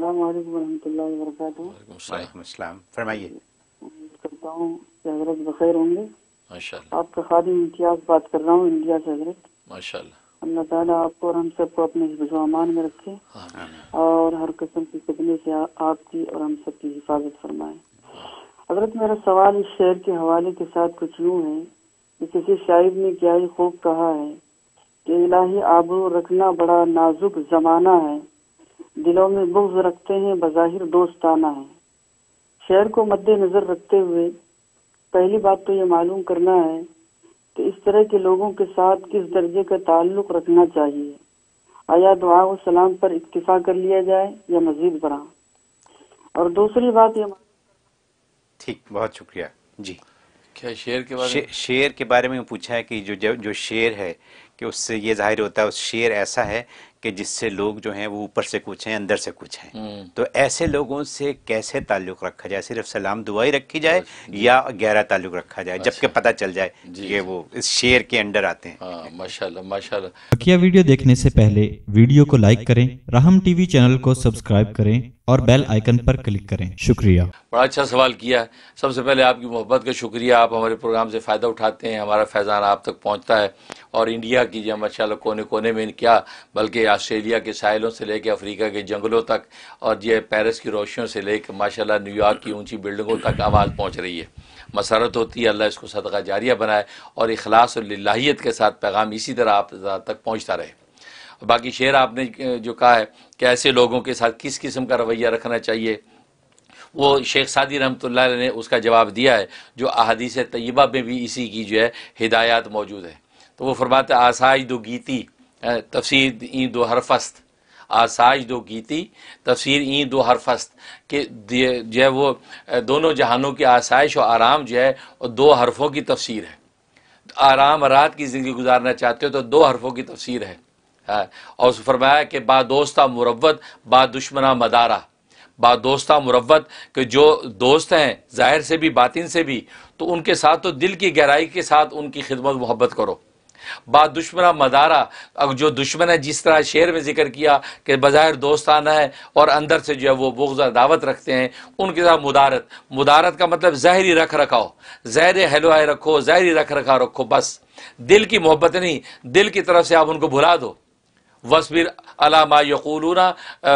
अस्सलाम वालेकुम रहमतुल्लाहि व बरकातहू। वालेकुम अस्सलाम। फरमाइए। करता हूँ कि हजरत बखैर होंगे। माशाअल्लाह। आपका खादिम इम्तियाज बात कर रहा हूँ इंडिया से हजरत। माशाअल्लाह। अल्लाह ताला आपको और हम सबको अपने हिफ्ज़-ओ अमान में रखे और हर किस्म की फितने से आपकी और हम सब की हिफाजत फरमाए। हजरत मेरा सवाल इस शेर के हवाले के साथ कुछ यूँ है कि किसी शायर ने क्या ही खूब कहा है कि इलाही आबरू रखना बड़ा नाजुक जमाना है, दिलों में बुग़्ज़ रखते हैं बज़ाहिर दोस्ताना है। शेर को मद्देनजर रखते हुए पहली बात तो ये मालूम करना है कि इस तरह के लोगों के साथ किस दर्जे का ताल्लुक रखना चाहिए। आया दुआ व सलाम पर इक्तिफा कर लिया जाए या मजीद बढ़ा। और दूसरी बात ये ठीक, बहुत शुक्रिया जी। क्या शेर के बारे में? शेर के बारे में पूछा है कि जो शेर है कि उससे ये जाहिर होता है उस शेर ऐसा है कि जिससे लोग जो हैं वो ऊपर से कुछ हैं अंदर से कुछ हैं। तो ऐसे लोगों से कैसे ताल्लुक रखा जाए? सिर्फ सलाम दुआ ही रखी जाए या गहरा ताल्लुक रखा जाए जबकि पता चल जाए कि वो इस शेर के अंडर आते हैं? हाँ, माशाल्लाह माशाल्लाह। बकिया वीडियो देखने से पहले वीडियो को लाइक करें, राहम टीवी चैनल को सब्सक्राइब करें और बेल आइकन पर क्लिक करें। शुक्रिया। बड़ा अच्छा सवाल किया है। सबसे पहले आपकी मोहब्बत का शुक्रिया। आप हमारे प्रोग्राम से फ़ायदा उठाते हैं, हमारा फैज़ान आप तक पहुंचता है और इंडिया की जो माशाल्लाह कोने कोने में क्या बल्कि ऑस्ट्रेलिया के साहिलों से लेकर अफ्रीका के जंगलों तक और ये पेरिस की रोशनियों से लेकर माशाल्लाह न्यूयॉर्क की ऊंची बिल्डिंगों तक आवाज़ पहुँच रही है। मसरत होती है अल्लाह इसको सदका जारिया बनाए और इखलास और लिल्लाहियत के साथ पैगाम इसी तरह आप तक पहुँचता रहे। बाकी शेर आपने जो कहा है कि ऐसे लोगों के साथ किस किस्म का रवैया रखना चाहिए, वो शेख सादी रहमतुल्लाह अलैह ने उसका जवाब दिया है जो अहादीस तय्यबा में भी इसी की जो है हिदायत मौजूद है। तो वो फरमाते आसाइश दो गीती तफसीर ई दो हरफस्त, आसाइश दो गीती तफसीर ई दो हरफस्त कि जो है वो दोनों जहानों की आसाइश और आराम जो है और दो हरफों की तफसीर है। आराम रात की ज़िंदगी गुजारना चाहते हो तो दो हरफों की तफसीर है। और उस फरमाया कि बा दोस्ता मुरव्वत बा दुश्मना मदारा, बा दोस्ता मुरव्वत कि जो दोस्त हैं ज़ाहिर से भी बातिन से भी तो उनके साथ तो दिल की गहराई के साथ उनकी खिदमत मोहब्बत करो। बा दुश्मना मदारा, अब जो दुश्मन है जिस तरह शेर में जिक्र किया कि बज़ाहिर दोस्ताना है और अंदर से जो है वो बुग़्ज़ दावत रखते हैं, उनके साथ मुदारत। मुदारत का मतलब ज़ाहिरी रख रखाव, ज़ाहिर हेलोहाय रखो, ज़ाहिरी रख रखाव रखो, बस दिल की मोहब्बत नहीं, दिल की तरफ से आप उनको भुला दो। वस्बिर अला मा यक़ूलूना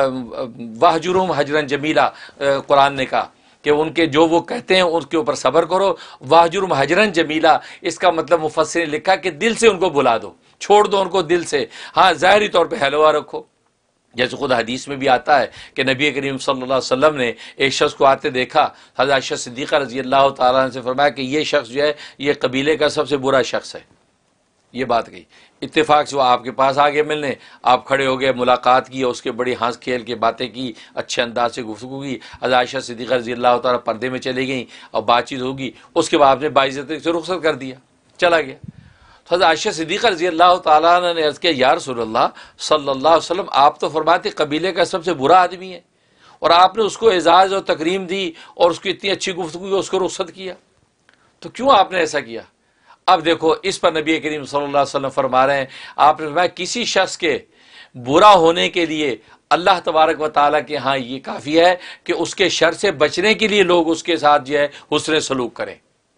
वहजुरुहुम हजरन जमीला, कुरान ने कहा कि उनके जो वो कहते हैं उसके ऊपर सब्र करो। वहजुरुहुम हजरन जमीला, इसका मतलब मुफस्सिर ने लिखा कि दिल से उनको बुला दो, छोड़ दो उनको दिल से। हाँ, ज़ाहिरी तौर पे हलवा रखो। जैसे खुद हदीस में भी आता है कि नबी करीम सल्लल्लाहु अलैहि वसल्लम ने एक शख्स को आते देखा, हज़रत आयशा सिद्दीक़ा रज़ी अल्लाह तआला अन्हा से फरमाया कि ये शख्स जो है ये कबीले का सबसे बुरा शख्स है। ये बात कही, इत्तेफाक से वो आपके पास आ गए मिलने, आप खड़े हो गए, मुलाकात की, उसके बड़ी हंस खेल के बातें की, अच्छे अंदाज से गुफ्तगू की। हज़रत आयशा सिद्दीक़ा रज़ी अल्लाह तआला पर्दे में चली गई और बातचीत होगी, उसके बाद आपने बाइज़्ज़ती से रुख़सत कर दिया, चला गया। तो हज़रत आयशा सिद्दीक़ा रज़ी अल्लाह तआला अन्हा ने अर्ज़ किया, या रसूलल्लाह सल्लल्लाहु अलैहि वसल्लम, आप तो फरमाते कबीले का सबसे बुरा आदमी है और आपने उसको एजाज़ और तकरीम दी और उसकी इतनी अच्छी गुफ्तगू की, उसको रुख़सत किया, तो क्यों आपने ऐसा किया? अब देखो इस पर नबी करीम सल्लल्लाहु अलैहि वसल्लम फरमा रहे हैं, आपने फरमाया किसी शख्स के बुरा होने के लिए अल्लाह तबारक व तआला के यहाँ ये काफ़ी है कि उसके शर से बचने के लिए लोग उसके साथ जो है हुस्न सलूक करें।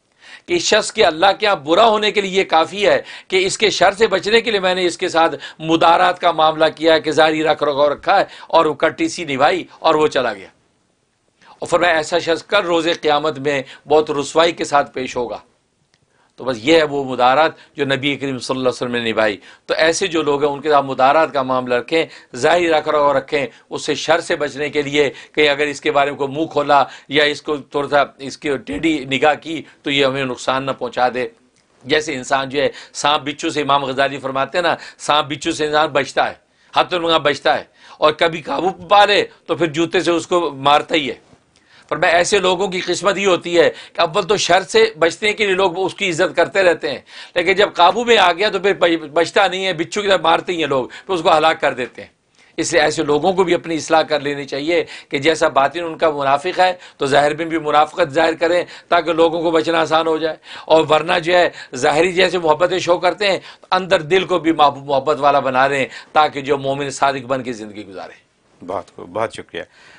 कि इस शख्स के अल्लाह के यहाँ बुरा होने के लिए ये काफ़ी है कि इसके शर से बचने के लिए मैंने इसके साथ मुदारात का मामला किया है कि ज़ाहिरी रख रखा है और वो कट्टी सी निभाई और वो चला गया। और फरमाया ऐसा शख्स कल रोज़े क़यामत में बहुत रुसवाई के साथ पेश होगा। तो बस ये है वो मुदारात जो नबी करीम सल्लल्लाहु अलैहि वसल्लम ने निभाई। तो ऐसे जो लोग हैं उनके साथ मुदारात का मामला रखें, ज़ाहिरी रख रखाव रखें, उससे शर से बचने के लिए कहीं अगर इसके बारे में कोई मुँह खोला या इसको थोड़ा सा इसकी टेढ़ी निगाह की तो ये हमें नुकसान न पहुँचा दे। जैसे इंसान जो है सांप बिच्छू से, इमाम गज़ाली फरमाते हैं ना, सांप बिच्छू से इंसान बचता है, हत्तुलमगा बचता है, और कभी काबू पा ले तो फिर जूते से उसको मारता ही है। पर मैं ऐसे लोगों की किस्मत ही होती है कि अव्वल तो शर से बचने के लिए लोग उसकी इज्जत करते रहते हैं, लेकिन जब काबू में आ गया तो फिर बचता नहीं है, बिच्छू की तरह मारते ही हैं लोग, फिर उसको हलाक कर देते हैं। इसलिए ऐसे लोगों को भी अपनी इस्लाह कर लेनी चाहिए कि जैसा बातिन उनका मुनाफिक है तो ज़ाहिर में भी मुनाफिकत ज़ाहिर करें ताकि लोगों को बचना आसान हो जाए। और वरना जो है ज़ाहिरी जैसे मोहब्बतें शो करते हैं तो अंदर दिल को भी मोहब्बत वाला बना रहे हैं ताकि जो मोमिन सादिक बन के ज़िंदगी गुजारे। बहुत शुक्रिया।